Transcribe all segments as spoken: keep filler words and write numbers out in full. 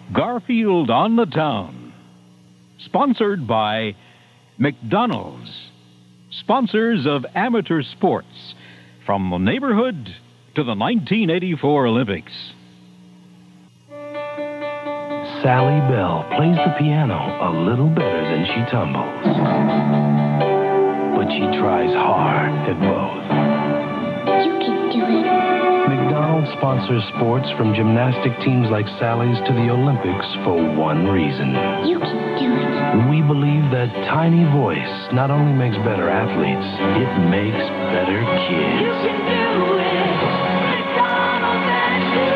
Garfield on the Town. Sponsored by McDonald's. Sponsors of amateur sports from the neighborhood to the nineteen eighty-four Olympics. Sally Bell plays the piano a little better than she tumbles. But she tries hard at both. You can do it. McDonald sponsors sports from gymnastic teams like Sally's to the Olympics for one reason. You can do it. We believe that tiny voice not only makes better athletes, it makes better kids. You can do it. McDonald's and you.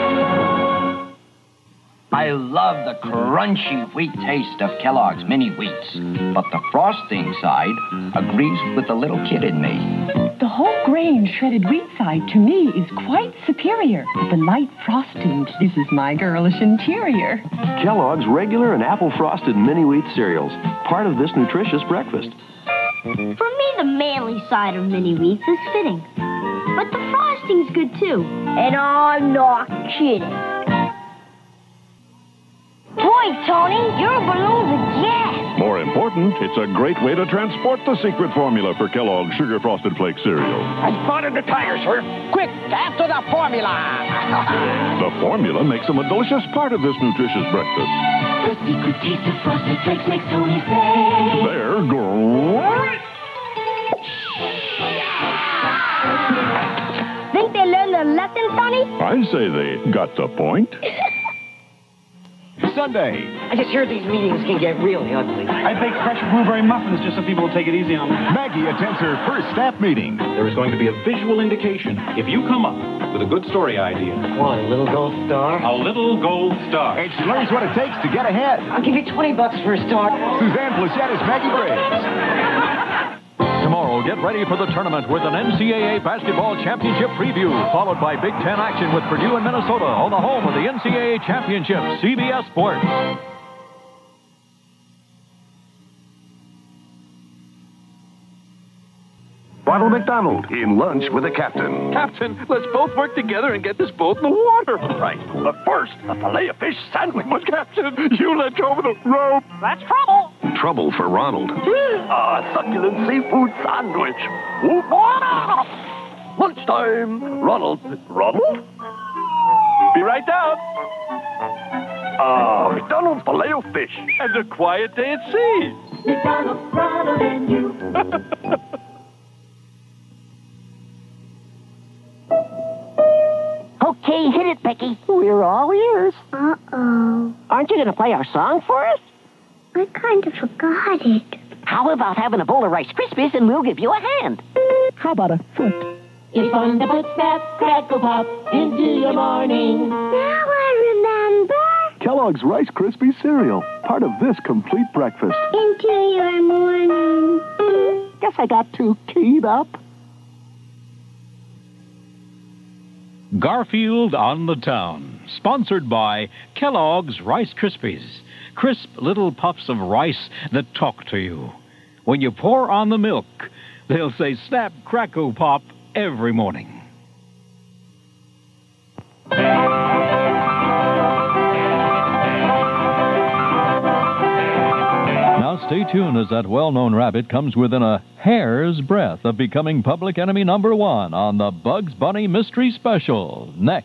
I love the crunchy wheat taste of Kellogg's Mini Wheats, but the frosting side agrees with the little kid in me. The whole grain shredded wheat side, to me, is quite superior. The light frosting kisses my girlish interior. Kellogg's regular and apple-frosted mini wheat cereals, part of this nutritious breakfast. For me, the manly side of Mini Wheats is fitting. But the frosting's good, too. And I'm not kidding. Boy, Tony, your balloon's a jet. More important, it's a great way to transport the secret formula for Kellogg's Sugar Frosted Flakes cereal. I spotted the tire, sir. Quick, after the formula. The formula makes them a delicious part of this nutritious breakfast. The secret taste of Frosted Flakes makes Tony say, They're great. Think they learned their lesson, Tony? I say they got the point. Sunday. I just heard these meetings can get really ugly. I bake fresh blueberry muffins just so people will take it easy on me. Maggie attends her first staff meeting. There is going to be a visual indication if you come up with a good story idea. What, a little gold star? A little gold star. And she learns what it takes to get ahead. I'll give you twenty bucks for a start. Suzanne Plachette is Maggie Briggs. Tomorrow, get ready for the tournament with an N C double A basketball championship preview, followed by Big Ten action with Purdue and Minnesota on the home of the N C double A championship, C B S Sports. Ronald McDonald in Lunch with the Captain. Captain, let's both work together and get this boat in the water. Right. But first, a filet of fish sandwich. But, Captain, you let go of the rope. That's trouble. Trouble for Ronald. Ah, succulent seafood sandwich. Lunchtime. Ronald. Ronald? Be right down. Ah, McDonald's filet of fish. And a quiet day at sea. McDonald's, Ronald and you. Okay, hit it, Becky. We're all ears. Uh-oh. Aren't you going to play our song for us? I kind of forgot it. How about having a bowl of Rice Krispies and we'll give you a hand? How about a foot? It's fun to put Snap, Crackle, Pop into your morning. Now I remember. Kellogg's Rice Krispies cereal, part of this complete breakfast. Into your morning. Guess I got too keyed up. Garfield on the Town. Sponsored by Kellogg's Rice Krispies. Crisp little puffs of rice that talk to you. When you pour on the milk, they'll say snap, crackle, pop every morning. Now stay tuned as that well-known rabbit comes within a hair's breadth of becoming public enemy number one on the Bugs Bunny Mystery Special. Next.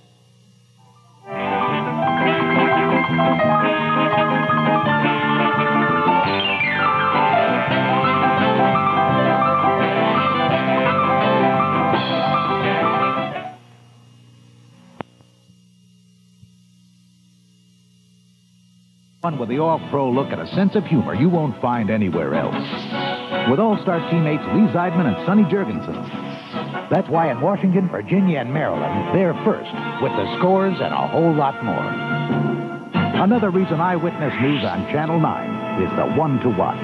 One with the all-pro look and a sense of humor you won't find anywhere else. With all-star teammates Lee Zeidman and Sonny Jurgensen. That's why in Washington, Virginia, and Maryland, they're first with the scores and a whole lot more. Another reason Eyewitness News on Channel nine is the one to watch.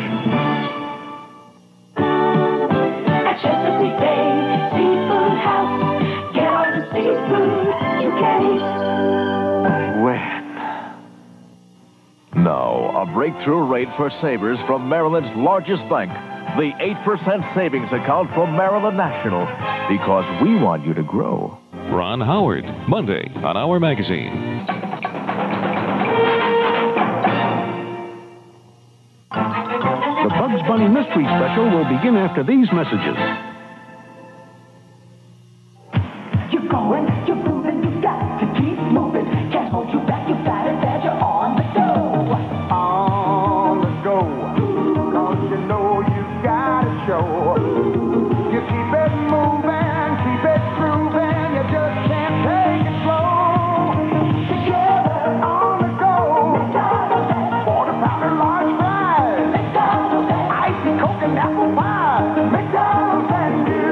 At Chesapeake Bay Seafood House, get all the seafood you can eat. When? Now, a breakthrough rate for savers from Maryland's largest bank, the eight percent savings account from Maryland National, because we want you to grow. Ron Howard, Monday on Our Magazine. Bunny Mystery Special will begin after these messages. You're going, you're moving, you got to keep moving. Can't hold you back, you got it, that you're on the go. On the go. Cause you know you gotta show. You keep it moving, keep it grooving, you just can't take it slow. Together on the go. Quarter pounder large fries. Icy Coke and apple pie. McDonald's and you.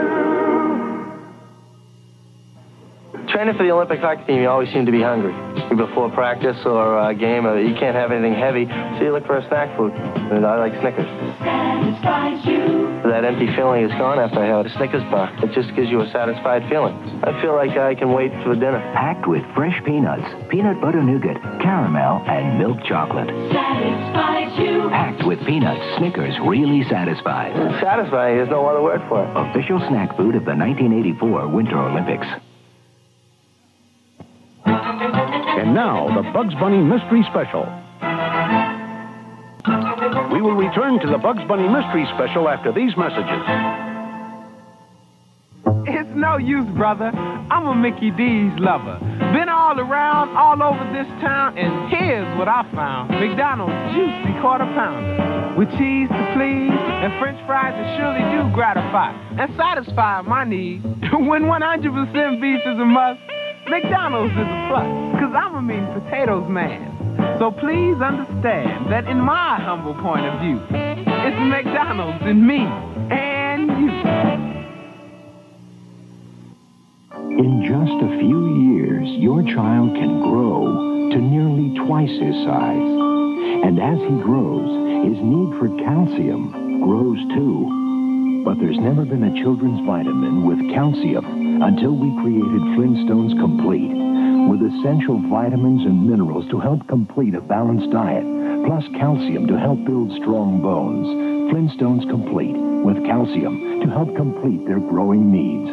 Training for the Olympic hockey team, you always seem to be hungry. Before practice or a game, uh, you can't have anything heavy, so you look for a snack food. And I like Snickers. Satisfies you. That empty feeling is gone after I have a Snickers bar. It just gives you a satisfied feeling. I feel like I can wait for dinner. Packed with fresh peanuts, peanut butter nougat, caramel, and milk chocolate. Satisfies you. Packed with peanuts, Snickers really satisfies. Satisfying, there's no other word for it. Official snack food of the nineteen eighty-four Winter Olympics. And now, the Bugs Bunny Mystery Special. We will return to the Bugs Bunny Mystery Special after these messages. It's no use, brother. I'm a Mickey D's lover. Been all around, all over this town, and here's what I found. McDonald's juicy quarter pounder. With cheese to please, and french fries that surely do gratify and satisfy my needs. When one hundred percent beef is a must, McDonald's is a plus, cause I'm a mean potatoes man. So please understand that in my humble point of view, it's McDonald's and me and you. In just a few years, your child can grow to nearly twice his size. And as he grows, his need for calcium grows too. But there's never been a children's vitamin with calcium until we created Flintstones Complete, with essential vitamins and minerals to help complete a balanced diet, plus calcium to help build strong bones. Flintstones Complete, with calcium to help complete their growing needs.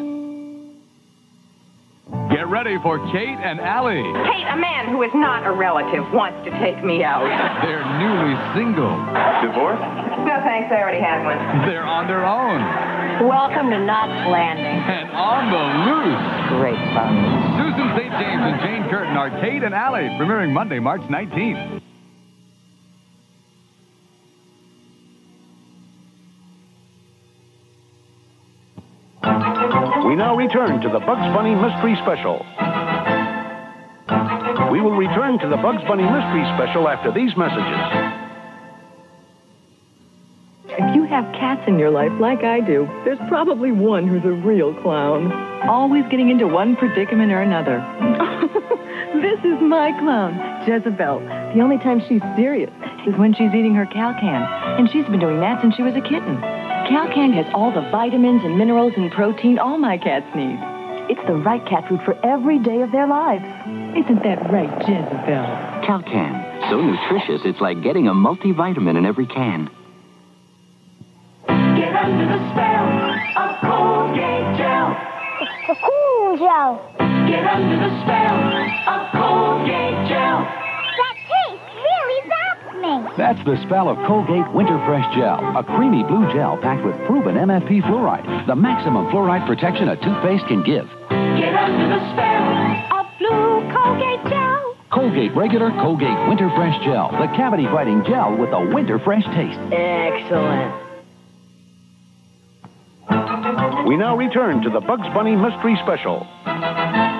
Get ready for Kate and Allie. Kate, a man who is not a relative, wants to take me out. They're newly single. Divorced? No, thanks, I already had one. They're on their own. Welcome to Knots Landing. And on the loose. Great fun. Susan Saint James and Jane Curtin are Kate and Allie, premiering Monday, March nineteenth. We now return to the Bugs Bunny Mystery Special. We will return to the Bugs Bunny Mystery Special after these messages. If you have cats in your life like I do, there's probably one who's a real clown. Always getting into one predicament or another. This is my clown, Jezebel. The only time she's serious is when she's eating her Calcan. And she's been doing that since she was a kitten. Calcan has all the vitamins and minerals and protein all my cats need. It's the right cat food for every day of their lives. Isn't that right, Jezebel? Calcan. So nutritious, it's like getting a multivitamin in every can. Get under the spell of Colgate Gel. It's the cool gel. Get under the spell of Colgate Gel. That taste really zaps me. That's the spell of Colgate Winter Fresh Gel, a creamy blue gel packed with proven M F P fluoride, the maximum fluoride protection a toothpaste can give. Get under the spell of blue Colgate Gel. Colgate Regular, Colgate Winter Fresh Gel, the cavity-fighting gel with a winter fresh taste. Excellent. We now return to the Bugs Bunny Mystery Special.